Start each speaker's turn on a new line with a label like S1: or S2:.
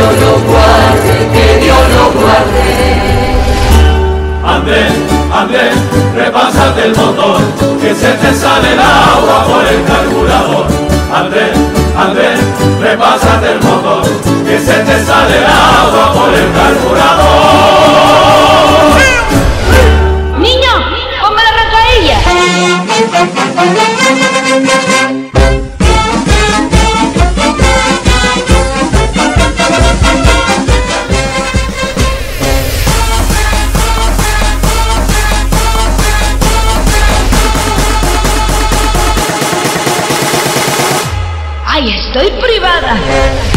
S1: lo guarde, que Dios lo guarde.
S2: Andrés, Andrés, repásate el motor, que se te sale el agua por el carburador. Andrés, Andrés, repásate el motor, que se te sale el agua por el carburador.
S3: Niño, ponme la rascailla. ¡Ay, estoy privada!